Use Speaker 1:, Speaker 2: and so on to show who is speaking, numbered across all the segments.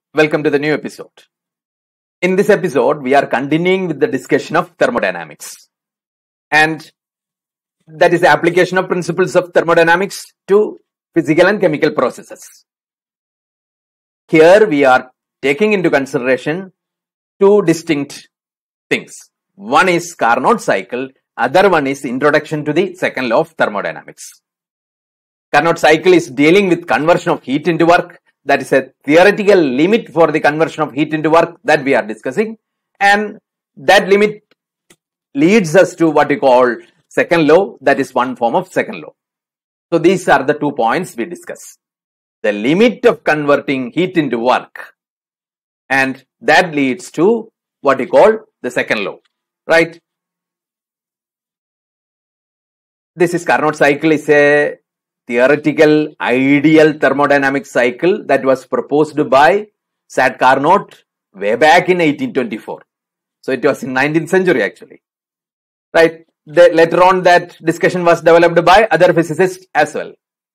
Speaker 1: Welcome to the new episode. In this episode, we are continuing with the discussion of thermodynamics. And that is the application of principles of thermodynamics to physical and chemical processes. Here we are taking into consideration two distinct things. One is Carnot cycle, other one is introduction to the second law of thermodynamics. Carnot cycle is dealing with conversion of heat into work. That is a theoretical limit for the conversion of heat into work that we are discussing, and that limit leads us to what we call second law, that is one form of second law. So these are the 2 points we discuss. The limit of converting heat into work, and that leads to what we call the second law, right? This is Carnot cycle is a theoretical ideal thermodynamic cycle that was proposed by Sir Carnot way back in 1824. So it was in 19th century actually, right? Later on that discussion was developed by other physicists as well.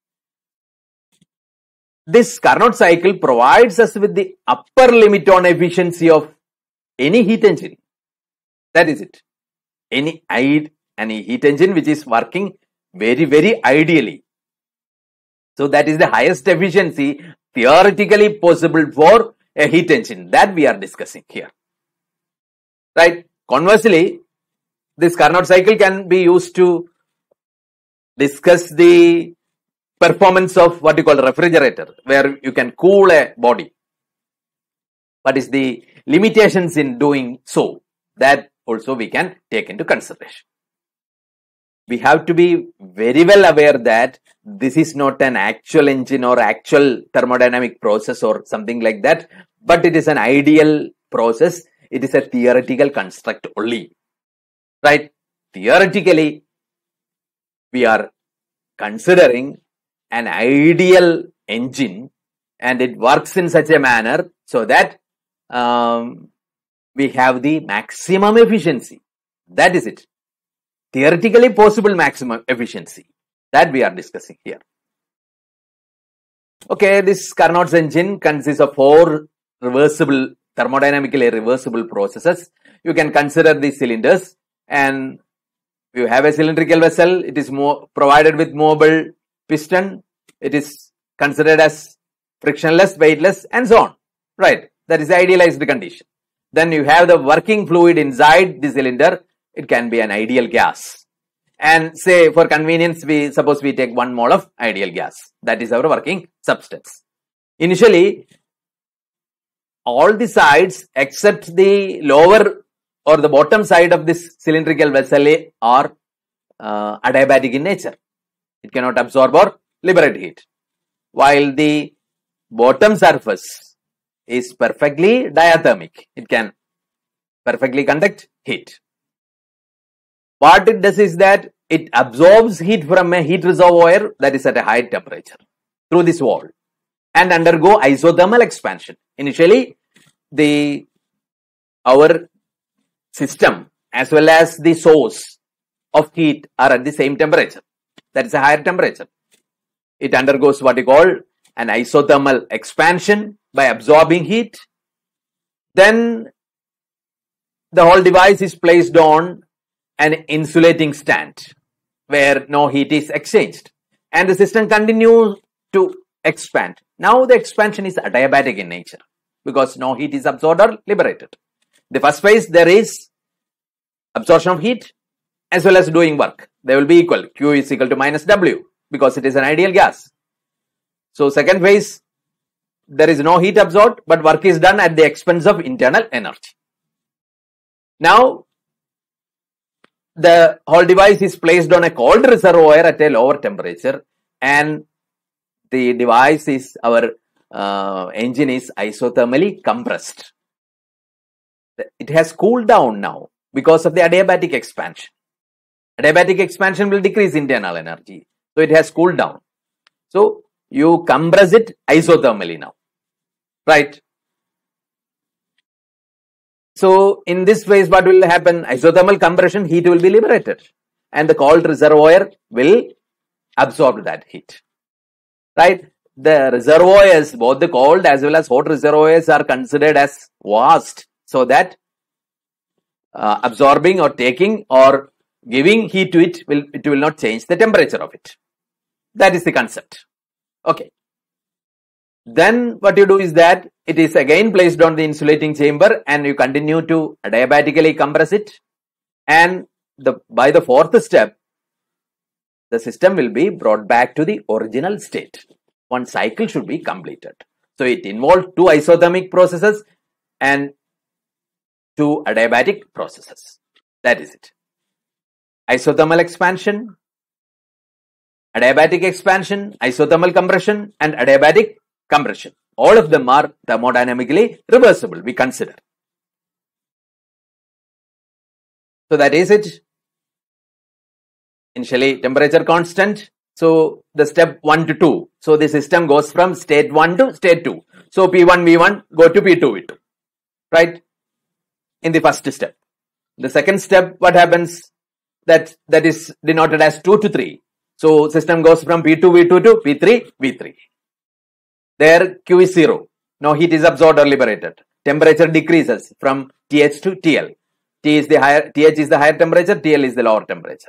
Speaker 1: This Carnot cycle provides us with the upper limit on efficiency of any heat engine. That is it. Any heat engine which is working very ideally. So that is the highest efficiency theoretically possible for a heat engine that we are discussing here, right? Conversely, this Carnot cycle can be used to discuss the performance of what you call a refrigerator, where you can cool a body. What is the limitations in doing so? That also we can take into consideration. We have to be very well aware that this is not an actual engine or actual thermodynamic process or something like that, but it is an ideal process. It is a theoretical construct only, right? Theoretically, we are considering an ideal engine and it works in such a manner so that we have the maximum efficiency. That is it. Theoretically possible maximum efficiency that we are discussing here. Okay, this Carnot's engine consists of 4 thermodynamically reversible processes. You can consider these cylinders, and you have a cylindrical vessel. It is provided with movable piston. It is considered as frictionless, weightless, and so on. Right, that is the idealized condition. Then you have the working fluid inside the cylinder. It can be an ideal gas. And say for convenience, suppose we take 1 mole of ideal gas. That is our working substance. Initially, all the sides except the lower or the bottom side of this cylindrical vessel are adiabatic in nature. It cannot absorb or liberate heat. While the bottom surface is perfectly diathermic. It can perfectly conduct heat. What it does is that it absorbs heat from a heat reservoir that is at a high temperature through this wall and undergo isothermal expansion. Initially, our system as well as the source of heat are at the same temperature. That is a higher temperature. It undergoes what we call an isothermal expansion by absorbing heat. Then the whole device is placed on an insulating stand where no heat is exchanged, and the system continues to expand. Now the expansion is adiabatic in nature because no heat is absorbed or liberated. The first phase, there is absorption of heat as well as doing work. They will be equal. Q is equal to minus W because it is an ideal gas. So second phase, there is no heat absorbed, but work is done at the expense of internal energy. Now the whole device is placed on a cold reservoir at a lower temperature, and the device is, our engine is isothermally compressed. It has cooled down now because of the adiabatic expansion. Adiabatic expansion will decrease internal energy. So it has cooled down. So you compress it isothermally now, right? So in this phase, what will happen? Isothermal compression, heat will be liberated and the cold reservoir will absorb that heat, right? the reservoirs, both the cold as well as hot reservoirs, are considered as vast, so that absorbing or taking or giving heat to it will not change the temperature of it. That is the concept. Okay. Then what you do is that it is again placed on the insulating chamber, and you continue to adiabatically compress it, and by the fourth step, the system will be brought back to the original state. One cycle should be completed. So it involves two isothermic processes and two adiabatic processes. That is it. Isothermal expansion, adiabatic expansion, isothermal compression, and adiabatic compression. All of them are thermodynamically reversible, we consider. So that is it. Initially, temperature constant. So the step 1 to 2. So the system goes from state 1 to state 2. So P1, V1 go to P2, V2. Right? In the first step. The second step, what happens? That is denoted as 2 to 3. So system goes from P2, V2 to P3, V3. There Q is 0. No heat is absorbed or liberated. Temperature decreases from TH to TL. TH is the higher temperature, TL is the lower temperature.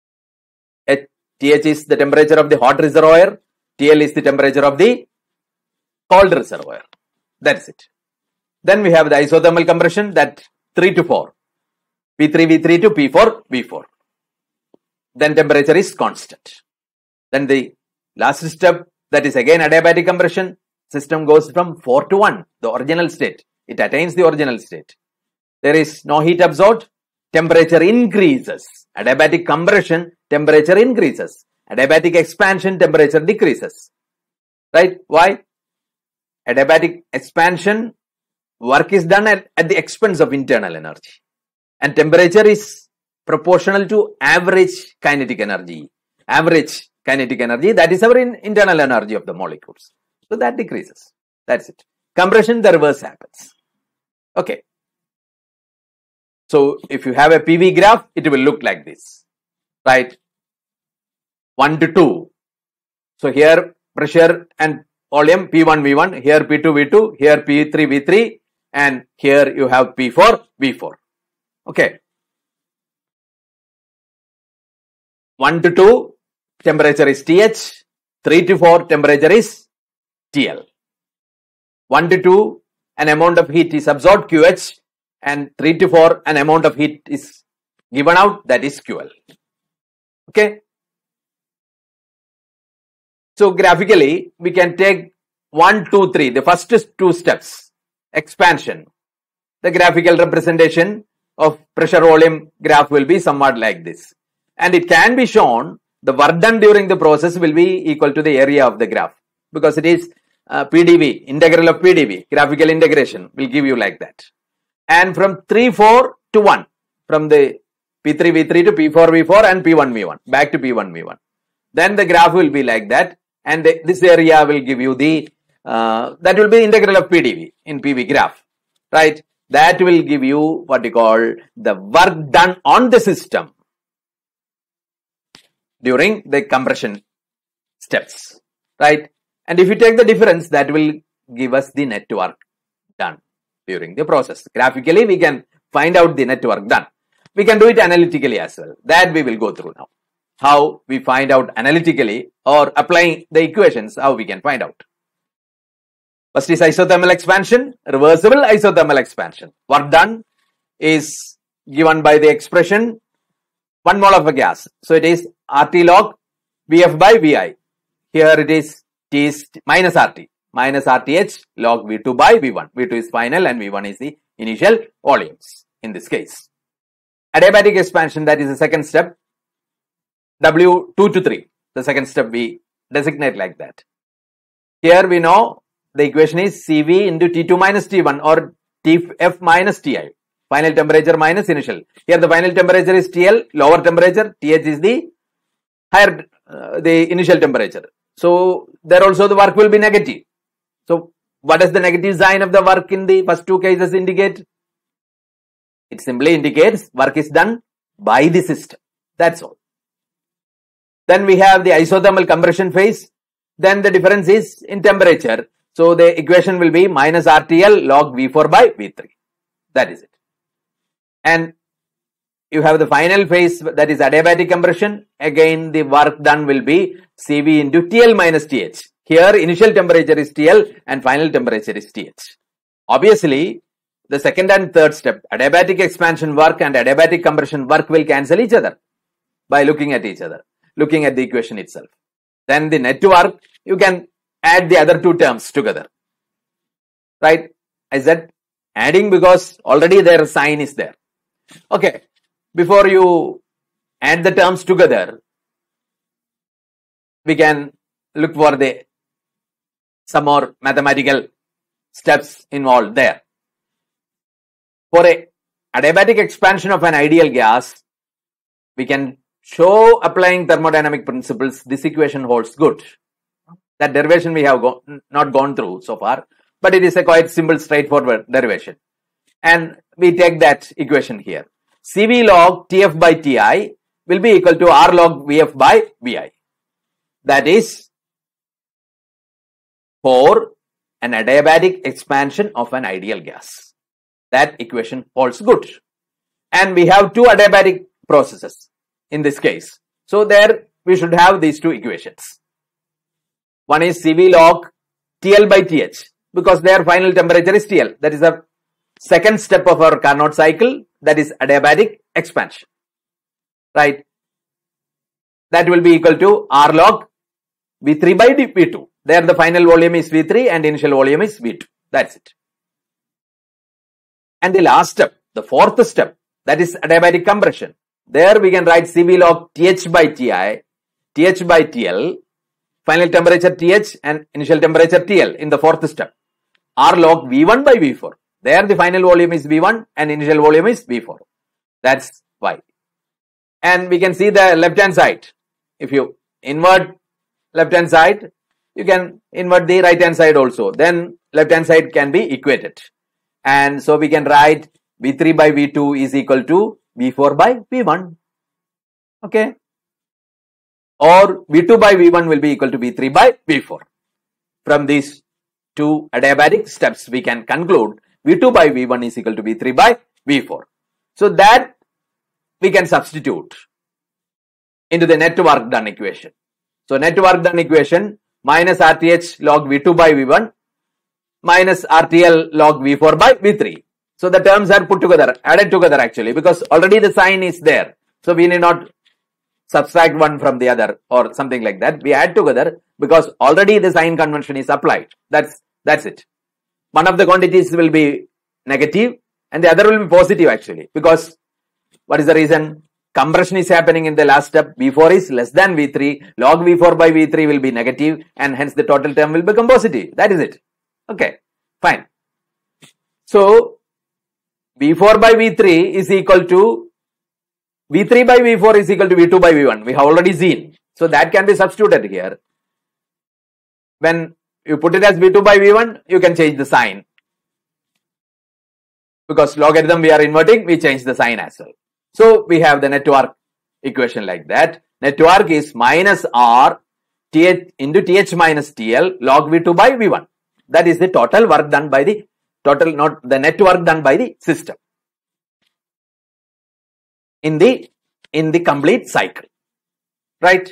Speaker 1: TH is the temperature of the hot reservoir, TL is the temperature of the cold reservoir. That's it. Then we have the isothermal compression, that 3 to 4. P3, V3 to P4, V4. Then temperature is constant. Then the last step, that is again adiabatic compression. System goes from 4 to 1, the original state. It attains the original state. There is no heat absorbed. Temperature increases. Adiabatic compression, temperature increases. Adiabatic expansion, temperature decreases. Right? Why? Adiabatic expansion, work is done at the expense of internal energy. And temperature is proportional to average kinetic energy. Average kinetic energy, that is our internal energy of the molecules. So that decreases. That's it. Compression, the reverse happens. Okay. So if you have a PV graph, it will look like this. Right? 1 to 2. So here pressure and volume P1, V1, here P2, V2, here P3, V3, and here you have P4, V4. Okay. 1 to 2, temperature is TH. 3 to 4, temperature is TL. 1 to 2, an amount of heat is absorbed, QH, and 3 to 4, an amount of heat is given out, that is QL. Okay. So graphically, we can take 1, 2, 3, the first 2 steps. Expansion. The graphical representation of pressure volume graph will be somewhat like this. And it can be shown, the work done during the process will be equal to the area of the graph. Because it is PDV, integral of PDV, graphical integration will give you like that. And from 3, 4 to 1, from the P3, V3 to P4, V4 and P1, V1, back to P1, V1. Then the graph will be like that, and this area will give you the, that will be integral of PDV in PV graph, right? That will give you what you call the work done on the system during the compression steps, right? And if you take the difference, that will give us the net work done during the process. Graphically, we can find out the net work done. We can do it analytically as well. That we will go through now. How we find out analytically or applying the equations, how we can find out. First is isothermal expansion, reversible isothermal expansion. Work done is given by the expression 1 mole of a gas. So it is RT log Vf by Vi. Here it is T is minus RT. Minus RTH log V2 by V1. V2 is final and V1 is the initial volumes in this case. Adiabatic expansion, that is the second step. W2 to 3. The second step we designate like that. Here we know the equation is Cv into T2 minus T1 or Tf minus Ti. Final temperature minus initial. Here the final temperature is TL, lower temperature. Th is the higher, the initial temperature. So there also the work will be negative. So what does the negative sign of the work in the first 2 cases indicate? It simply indicates work is done by the system. That's all. Then we have the isothermal compression phase. then the difference is in temperature. So the equation will be minus RTL log V4 by V3. That is it. And you have the final phase, that is adiabatic compression. Again, the work done will be Cv into TL minus TH. Here, initial temperature is TL and final temperature is TH. Obviously, the second and third step, adiabatic expansion work and adiabatic compression work will cancel each other by looking at each other, looking at the equation itself. Then the net work, you can add the other two terms together. Right? I said adding because already their sign is there. Okay. Before you add the terms together, we can look for some more mathematical steps involved there. For a adiabatic expansion of an ideal gas, we can show applying thermodynamic principles this equation holds good. That derivation we have not gone through so far, but it is a quite simple, straightforward derivation. And we take that equation here. Cv log Tf by Ti will be equal to R log Vf by Vi. That is for an adiabatic expansion of an ideal gas. That equation holds good. And we have two adiabatic processes in this case. So there we should have these two equations. One is Cv log TL by TH because their final temperature is TL. That is the second step of our Carnot cycle, that is adiabatic expansion. Right? That will be equal to R log V3 by V2. There the final volume is V3 and initial volume is V2. That's it. And the last step, the fourth step, that is adiabatic compression. There we can write Cv log TH by Ti, TH by TL, final temperature TH and initial temperature TL in the fourth step. R log V1 by V4. There the final volume is V1 and initial volume is V4. That's why. And we can see the left hand side. If you invert left hand side, you can invert the right hand side also. Then left hand side can be equated. And so we can write V3 by V2 is equal to V4 by V1. Okay. Or V2 by V1 will be equal to V3 by V4. From these two adiabatic steps, we can conclude V2 by V1 is equal to V3 by V4. So that we can substitute into the net work done equation. So net work done equation minus RTH log V2 by V1 minus RTL log V4 by V3. So the terms are put together, added together actually, because already the sign is there. So we need not subtract one from the other or something like that. We add together because already the sign convention is applied. That's it. One of the quantities will be negative and the other will be positive actually, because what is the reason? Compression is happening in the last step. V4 is less than V3. Log V4 by V3 will be negative and hence the total term will become positive. That is it. Okay, fine. So V4 by V3 is equal to V3 by V4 is equal to V2 by V1. We have already seen. So that can be substituted here. When you put it as V2 by V1, you can change the sign. Because logarithm we are inverting, we change the sign as well. So we have the net work equation like that. Net work is minus R TH into TH minus TL log V2 by V1. That is the total work done by the net work done by the system in the complete cycle. Right?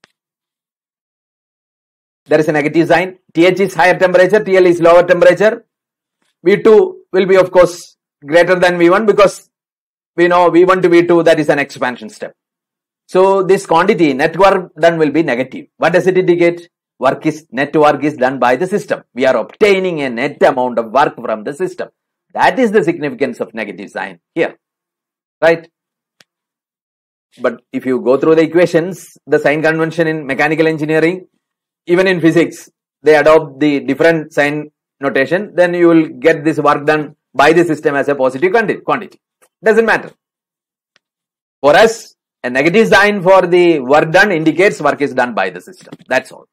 Speaker 1: There is a negative sign. TH is higher temperature, TL is lower temperature. V2 will be of course greater than V1 because we know V1 to V2, that is an expansion step. So this quantity, net work done, will be negative. What does it indicate? Net work is done by the system. We are obtaining a net amount of work from the system. That is the significance of negative sign here. Right? But if you go through the equations, the sign convention in mechanical engineering, even in physics, they adopt the different sign notation, then you will get this work done by the system as a positive quantity. Doesn't matter. For us, a negative sign for the work done indicates work is done by the system. That's all.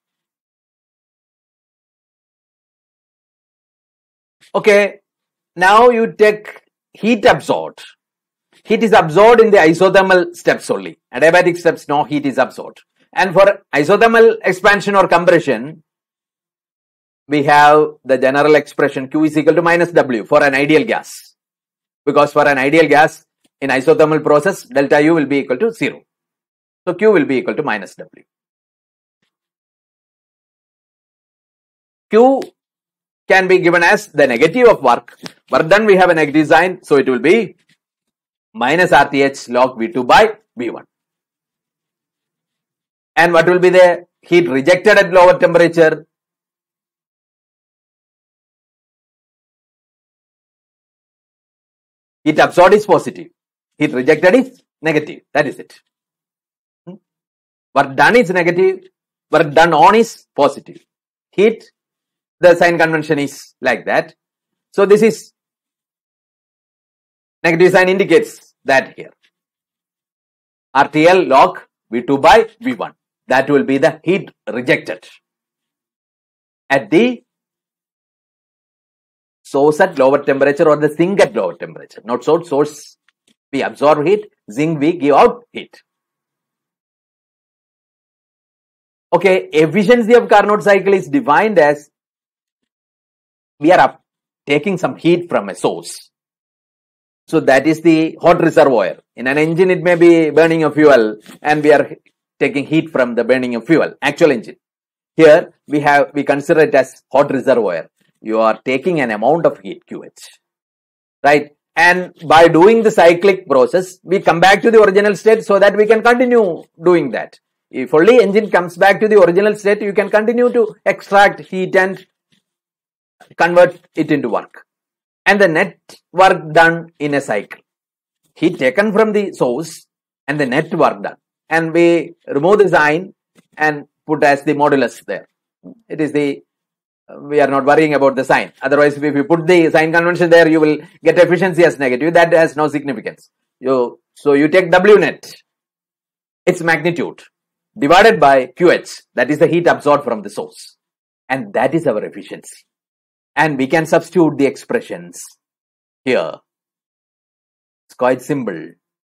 Speaker 1: Okay. Now you take heat absorbed. Heat is absorbed in the isothermal steps only. Adiabatic steps, no heat is absorbed. And for isothermal expansion or compression, we have the general expression Q is equal to minus W for an ideal gas. Because for an ideal gas in isothermal process, delta U will be equal to 0. So Q will be equal to minus W. Q can be given as the negative of work. Work done, we have a negative sign. So it will be minus RTH log V2 by V1. And what will be the heat rejected at lower temperature? Heat absorbed is positive. Heat rejected is negative. That is it. Work done is negative. Work done on is positive. Heat, the sign convention is like that. So this is negative sign indicates that here. RTL log V2 by V1. That will be the heat rejected at the source at lower temperature or the sink at lower temperature. Not source we absorb heat, sink we give out heat. Okay, efficiency of Carnot cycle is defined as we are taking some heat from a source. So that is the hot reservoir. In an engine, it may be burning of fuel and we are taking heat from the burning of fuel, actual engine. Here we consider it as hot reservoir. You are taking an amount of heat, QH, right? And by doing the cyclic process, we come back to the original state so that we can continue doing that. If only engine comes back to the original state, you can continue to extract heat and convert it into work. And the net work done in a cycle. Heat taken from the source and the net work done. And we remove the sign and put as the modulus there. It is the, we are not worrying about the sign. Otherwise, if you put the sign convention there, you will get efficiency as negative. That has no significance. So you take W net, its magnitude, divided by QH. That is the heat absorbed from the source. And that is our efficiency. And we can substitute the expressions here. It's quite simple.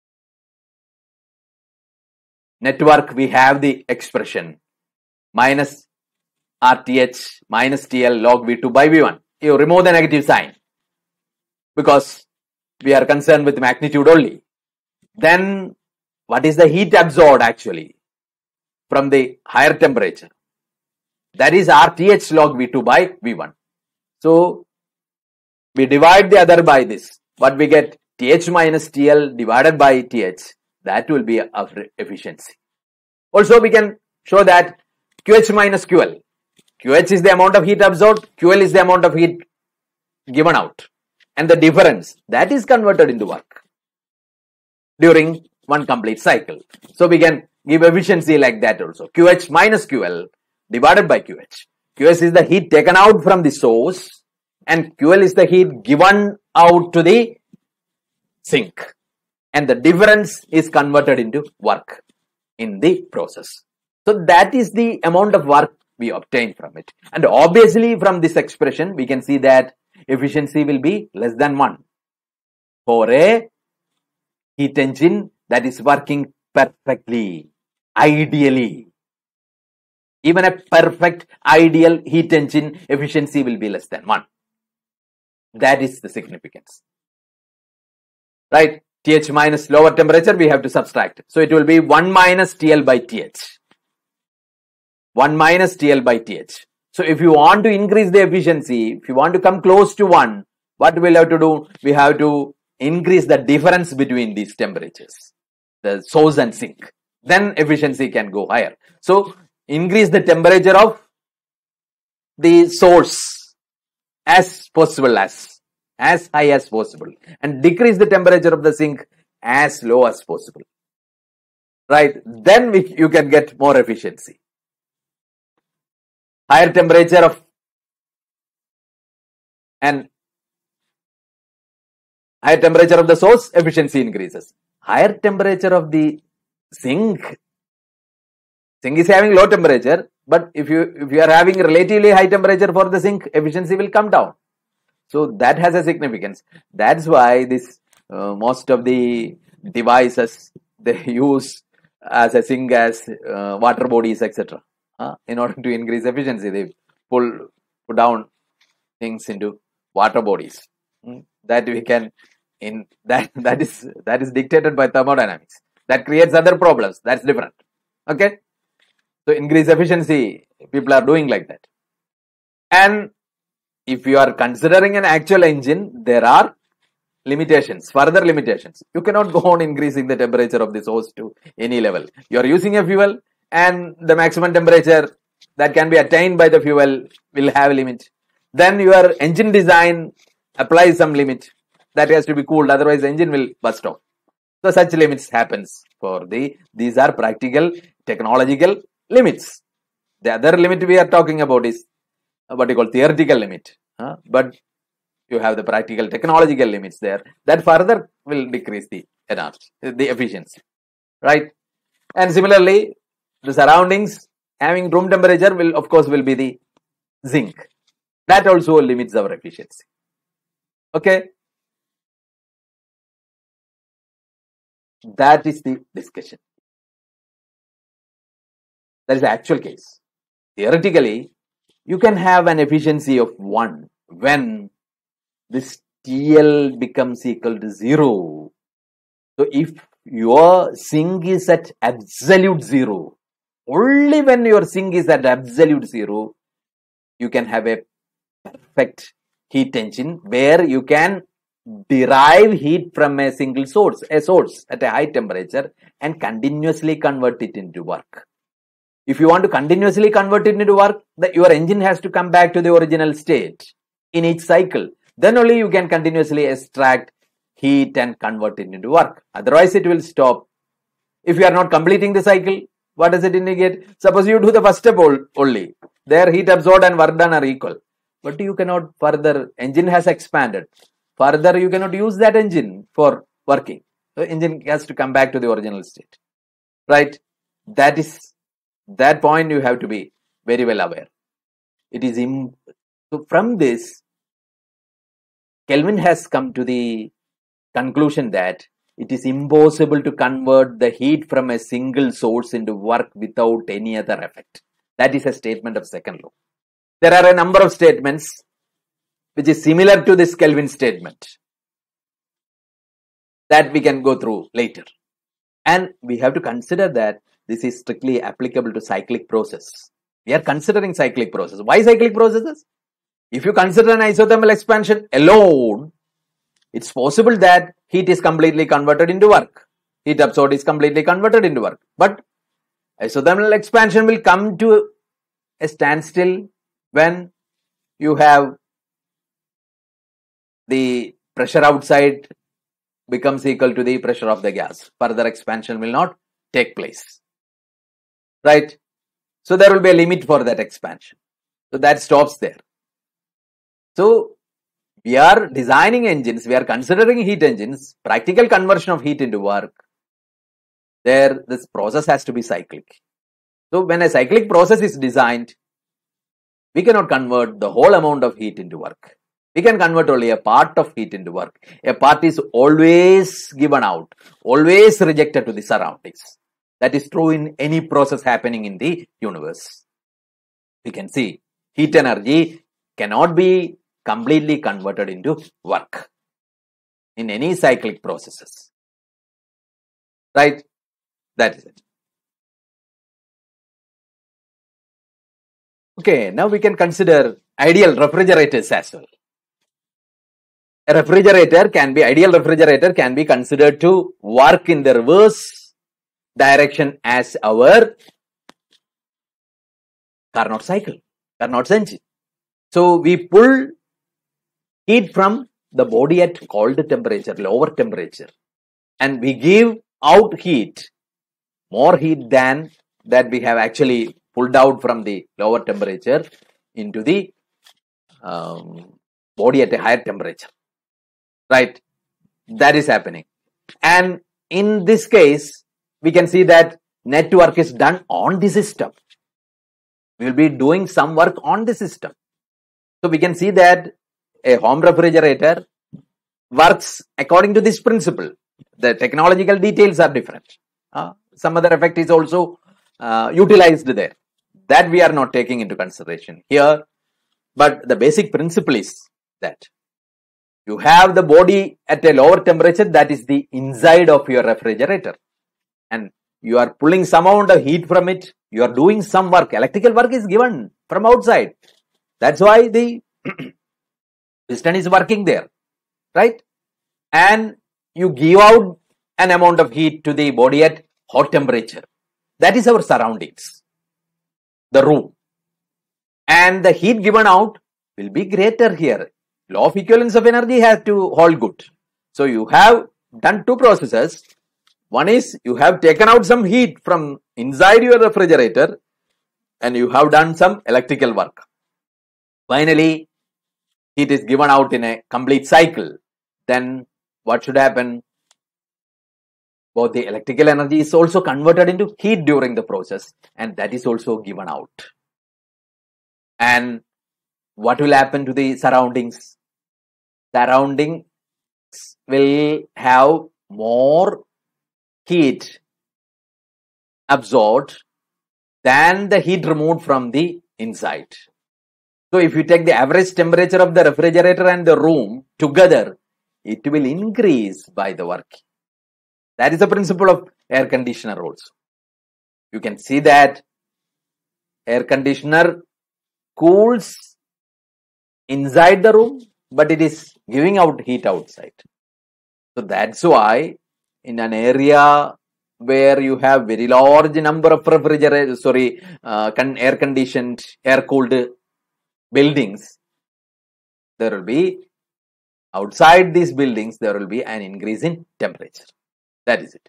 Speaker 1: Network, we have the expression minus RTH minus TL log V2 by V1. You remove the negative sign because we are concerned with magnitude only. Then what is the heat absorbed actually from the higher temperature? That is RTH log V2 by V1. So we divide the other by this. What we get? TH minus TL divided by TH. That will be our efficiency. Also, we can show that QH minus QL. QH is the amount of heat absorbed. QL is the amount of heat given out. And the difference, that is converted into work during one complete cycle. So we can give efficiency like that also. QH minus QL divided by QH. QH is the heat taken out from the source and QL is the heat given out to the sink. And the difference is converted into work in the process. So that is the amount of work we obtain from it. And obviously from this expression, we can see that efficiency will be less than 1 for a heat engine that is working perfectly, ideally. Even a perfect ideal heat engine efficiency will be less than 1. That is the significance. Right? TH minus lower temperature, we have to subtract. So it will be 1 minus TL by TH. 1 minus TL by TH. So if you want to increase the efficiency, if you want to come close to 1, what we'll have to do? We have to increase the difference between these temperatures, the source and sink. Then efficiency can go higher. So increase the temperature of the source as possible, as high as possible, and decrease the temperature of the sink as low as possible. Right? Then you can get more efficiency. Higher temperature of the source, efficiency increases. Higher temperature of the sink is having low temperature, but if you are having relatively high temperature for the sink, efficiency will come down. So that has a significance. That's why this most of the devices, they use as a sink, as water bodies, etc. In order to increase efficiency, they put down things into water bodies. That we can that is dictated by thermodynamics. That creates other problems. That's different. Okay. So increase efficiency, people are doing like that. And if you are considering an actual engine, there are limitations, further limitations. You cannot go on increasing the temperature of this hose to any level. You are using a fuel, and the maximum temperature that can be attained by the fuel will have a limit. Then your engine design applies some limit that has to be cooled, otherwise the engine will burst off. So such limits happens for these are practical technological limits. The other limit we are talking about is what you call theoretical limit, but you have the practical technological limits there that further will decrease the energy, the efficiency, right? And similarly, the surroundings having room temperature will, of course, will be the zinc. That also limits our efficiency. Okay. That is the discussion. That is the actual case. Theoretically, you can have an efficiency of 1 when this TL becomes equal to 0. So if your sink is at absolute 0, only when your sink is at absolute 0, you can have a perfect heat engine where you can derive heat from a single source, a source at a high temperature, and continuously convert it into work. If you want to continuously convert it into work, your engine has to come back to the original state in each cycle. Then only you can continuously extract heat and convert it into work. Otherwise, it will stop. If you are not completing the cycle, what does it indicate? Suppose you do the first step only. There, heat absorbed and work done are equal. But you cannot further, engine has expanded. Further, you cannot use that engine for working. The engine has to come back to the original state. Right? That point you have to be very well aware. It is so from this, Kelvin has come to the conclusion that it is impossible to convert the heat from a single source into work without any other effect. That is a statement of second law. There are a number of statements which is similar to this Kelvin statement that we can go through later. And we have to consider that this is strictly applicable to cyclic process. We are considering cyclic process. Why cyclic processes? If you consider an isothermal expansion alone, it's possible that heat is completely converted into work. Heat absorbed is completely converted into work. But isothermal expansion will come to a standstill when you have the pressure outside becomes equal to the pressure of the gas. Further expansion will not take place. Right? So there will be a limit for that expansion. So that stops there. So we are designing engines, we are considering heat engines, practical conversion of heat into work. There, this process has to be cyclic. So when a cyclic process is designed, we cannot convert the whole amount of heat into work. We can convert only a part of heat into work. A part is always given out, always rejected to the surroundings. That is true in any process happening in the universe. We can see heat energy cannot be completely converted into work in any cyclic processes. Right? That is it. Okay, now we can consider ideal refrigerators as well. A ideal refrigerator can be considered to work in the reverse direction as our Carnot cycle, Carnot's engine. So we pull heat from the body at cold temperature, lower temperature, and we give out heat, more heat than that we have actually pulled out from the lower temperature into the body at a higher temperature. Right? That is happening. And in this case, we can see that net work is done on the system. We will be doing some work on the system. So we can see that a home refrigerator works according to this principle. The technological details are different. some other effect is also utilized there. That we are not taking into consideration here. But the basic principle is that you have the body at a lower temperature, that is the inside of your refrigerator, and you are pulling some amount of heat from it. You are doing some work. Electrical work is given from outside. That's why the piston is working there, right? And you give out an amount of heat to the body at hot temperature. That is our surroundings, the room. And the heat given out will be greater here. Law of equivalence of energy has to hold good. So you have done two processes. One is you have taken out some heat from inside your refrigerator and you have done some electrical work. Finally, heat is given out in a complete cycle. Then what should happen? Both the electrical energy is also converted into heat during the process, and that is also given out. And what will happen to the surroundings? Surroundings will have more heat absorbed than the heat removed from the inside. So if you take the average temperature of the refrigerator and the room together, it will increase by the work. That is the principle of air conditioner also. You can see that air conditioner cools inside the room, but it is giving out heat outside. So that's why in an area where you have very large number of refrigerators, air conditioned, air cooled buildings, there will be outside these buildings, there will be an increase in temperature. That is it.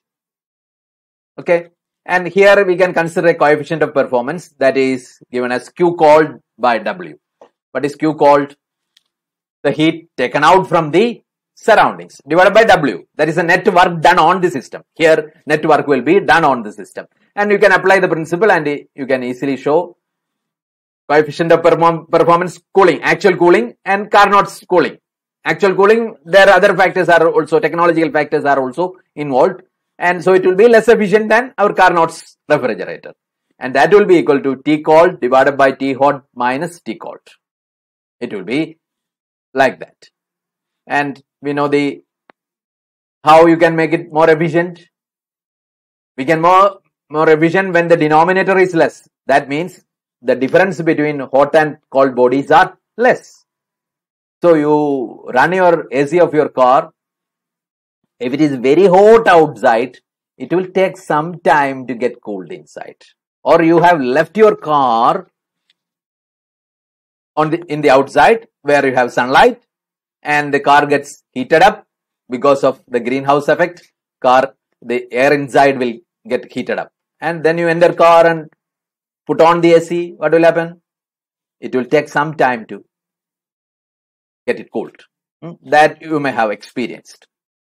Speaker 1: Okay. And here we can consider a coefficient of performance that is given as Q called by W. What is Q called? The heat taken out from the surroundings divided by W. That is the net work done on the system. Here net work will be done on the system. And you can apply the principle and you can easily show coefficient of performance cooling, actual cooling and Carnot's cooling. Actual cooling, there are other factors are also, technological factors are also involved. And so it will be less efficient than our Carnot's refrigerator. And that will be equal to T cold divided by T hot minus T cold. It will be like that. And we know how you can make it more efficient. We can more efficient when the denominator is less. That means the difference between hot and cold bodies are less. So you run your AC of your car. If it is very hot outside, it will take some time to get cooled inside. Or you have left your car in the outside where you have sunlight and the car gets heated up because of the greenhouse effect. The air inside will get heated up. And then you enter car and put on the AC. What will happen? It will take some time to get it cooled. That you may have experienced.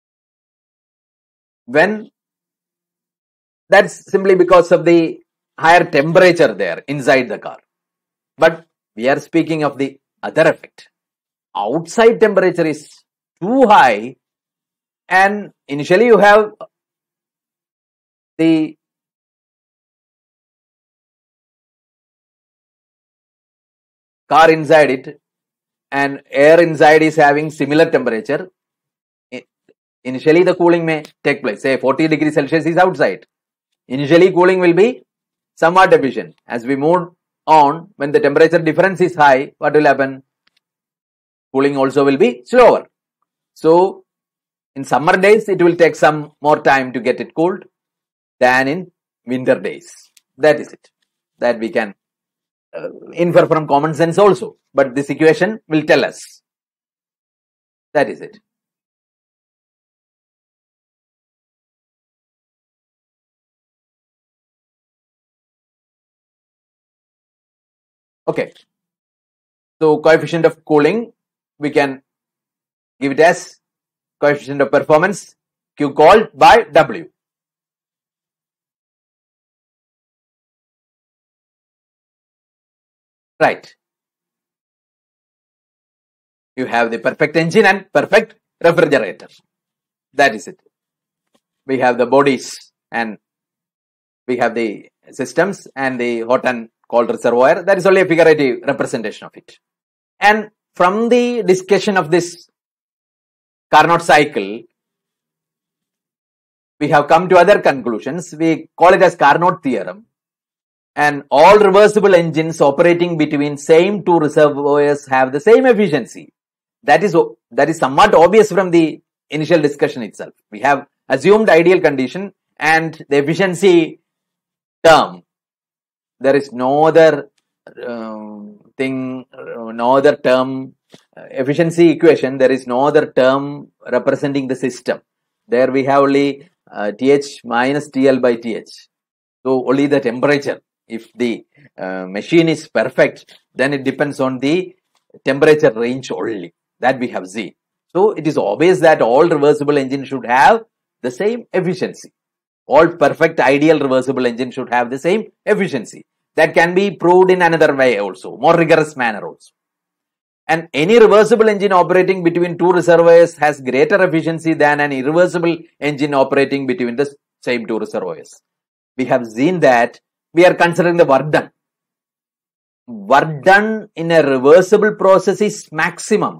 Speaker 1: That's simply because of the higher temperature there inside the car. But we are speaking of the other effect. Outside temperature is too high and initially you have the car inside it and air inside is having similar temperature. Initially the cooling may take place. Say 40 degrees Celsius is outside. Initially cooling will be somewhat efficient. As we move on, when the temperature difference is high, what will happen? Cooling also will be slower. So in summer days, it will take some more time to get it cooled than in winter days. That is it. That we can infer from common sense also. But this equation will tell us. That is it. Okay. So coefficient of cooling, we can give it as coefficient of performance Q called by W. Right. You have the perfect engine and perfect refrigerator. That is it. We have the bodies and We have the systems and the hot and cold reservoir. That is only a figurative representation of it. And from the discussion of this Carnot cycle, we have come to other conclusions. We call it as Carnot theorem. And all reversible engines operating between same two reservoirs have the same efficiency. That is somewhat obvious from the initial discussion itself. We have assumed ideal condition and the efficiency term. There is no other term, efficiency equation. There is no other term representing the system. There we have only TH minus TL by TH. So only the temperature. If the machine is perfect, then it depends on the temperature range only. That we have seen. So it is obvious that all reversible engines should have the same efficiency. All perfect ideal reversible engines should have the same efficiency. That can be proved in another way also, more rigorous manner also. And any reversible engine operating between two reservoirs has greater efficiency than an irreversible engine operating between the same two reservoirs. We have seen that we are considering the work done. Work done in a reversible process is maximum.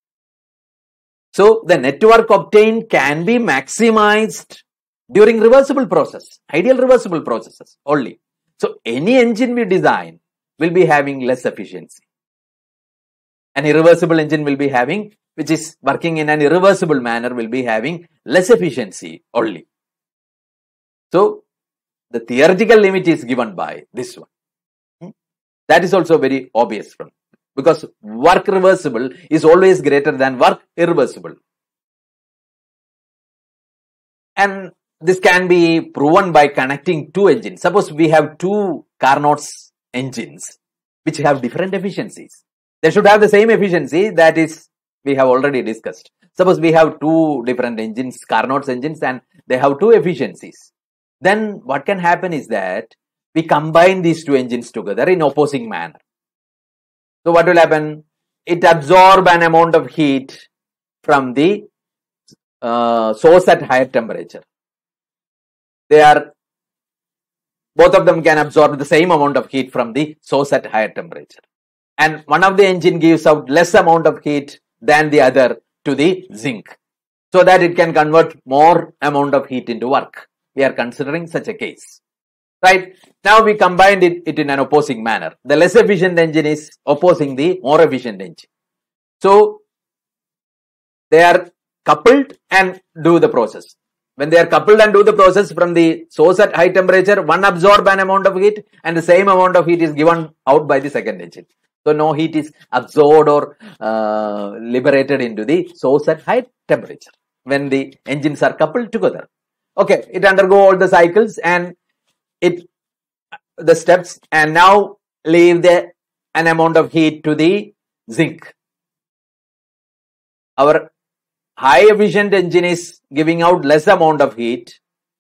Speaker 1: So the network obtained can be maximized during reversible process, ideal reversible processes only. So any engine we design will be having less efficiency. An irreversible engine will be having, which is working in an irreversible manner, will be having less efficiency only. So the theoretical limit is given by this one. That is also very obvious from, because work reversible is always greater than work irreversible. And this can be proven by connecting two engines. Suppose we have two Carnot's engines which have different efficiencies. They should have the same efficiency, that is we have already discussed. Suppose we have two different engines, Carnot's engines, and they have two efficiencies. Then what can happen is that we combine these two engines together in opposing manner. So what will happen? It absorbs an amount of heat from the source at higher temperature. Both of them can absorb the same amount of heat from the source at higher temperature. And one of the engine gives out less amount of heat than the other to the zinc, so that it can convert more amount of heat into work. We are considering such a case. Right? Now we combined it in an opposing manner. The less efficient engine is opposing the more efficient engine. So they are coupled and do the process. When they are coupled and do the process from the source at high temperature, one absorbs an amount of heat and the same amount of heat is given out by the second engine. So no heat is absorbed or liberated into the source at high temperature when the engines are coupled together. Okay, it undergo all the cycles and the steps, and now leave an amount of heat to the zinc. Our high efficient engine is giving out less amount of heat,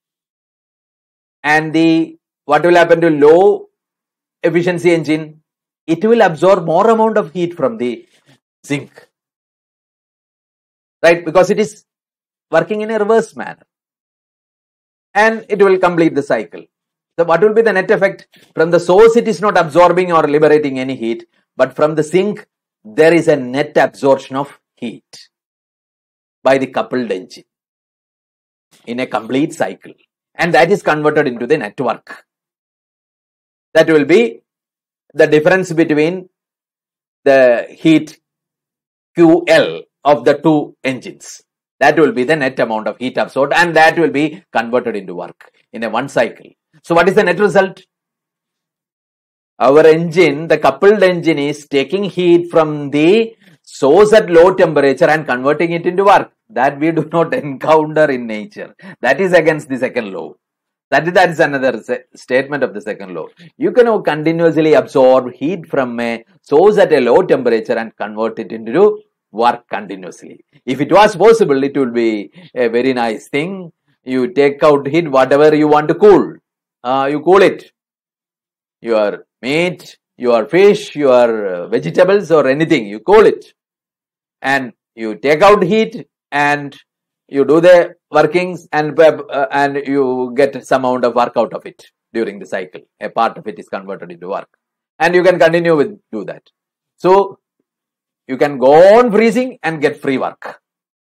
Speaker 1: and what will happen to low efficiency engine? It will absorb more amount of heat from the zinc, right? Because it is working in a reverse manner, and it will complete the cycle. So what will be the net effect? From the source, it is not absorbing or liberating any heat, but from the zinc, there is a net absorption of heat by the coupled engine in a complete cycle, and that is converted into the network. That will be the difference between the heat QL of the two engines. That will be the net amount of heat absorbed, and that will be converted into work in a one cycle. So what is the net result? Our engine, the coupled engine, is taking heat from the source at low temperature and converting it into work. That we do not encounter in nature. That is against the second law. That is another statement of the second law. You can continuously absorb heat from a source at a low temperature and convert it into work continuously. If it was possible, it will be a very nice thing. You take out heat, whatever you want to cool. You cool it. Your meat, your fish, your vegetables or anything, you cool it. And you take out heat and you do the workings and you get some amount of work out of it. during the cycle. A part of it is converted into work. And you can continue with do that. So you can go on freezing and get free work.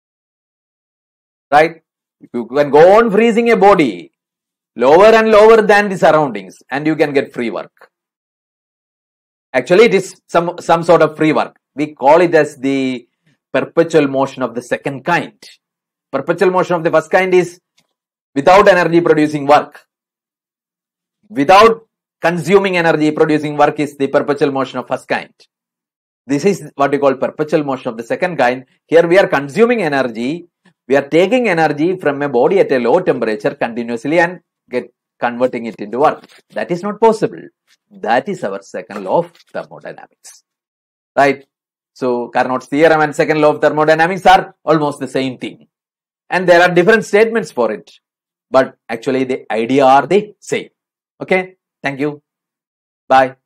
Speaker 1: Right? You can go on freezing a body lower and lower than the surroundings and you can get free work. Actually, it is some sort of free work. We call it as the perpetual motion of the second kind. Perpetual motion of the first kind is without energy producing work. Without consuming energy producing work is the perpetual motion of first kind. This is what we call perpetual motion of the second kind. Here we are consuming energy. We are taking energy from a body at a low temperature continuously and converting it into work. That is not possible. That is our second law of thermodynamics. Right? So Carnot's theorem and second law of thermodynamics are almost the same thing. And there are different statements for it. But actually the idea are the same. Okay? Thank you. Bye.